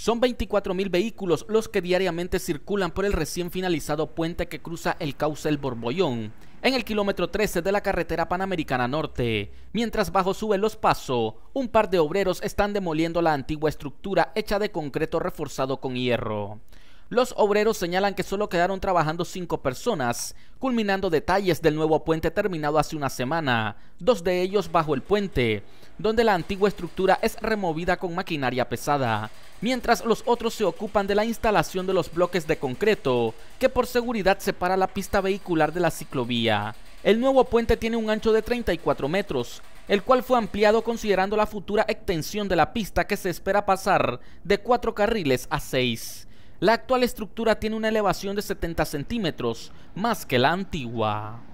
Son 24.000 vehículos los que diariamente circulan por el recién finalizado puente que cruza el cauce El Borbollón, en el kilómetro 13 de la carretera Panamericana Norte. Mientras bajo su veloz paso, un par de obreros están demoliendo la antigua estructura hecha de concreto reforzado con hierro. Los obreros señalan que solo quedaron trabajando 5 personas, culminando detalles del nuevo puente terminado hace una semana, 2 de ellos bajo el puente, donde la antigua estructura es removida con maquinaria pesada, mientras los otros se ocupan de la instalación de los bloques de concreto, que por seguridad separa la pista vehicular de la ciclovía. El nuevo puente tiene un ancho de 34 metros, el cual fue ampliado considerando la futura extensión de la pista que se espera pasar de 4 carriles a 6. La actual estructura tiene una elevación de 70 centímetros, más que la antigua.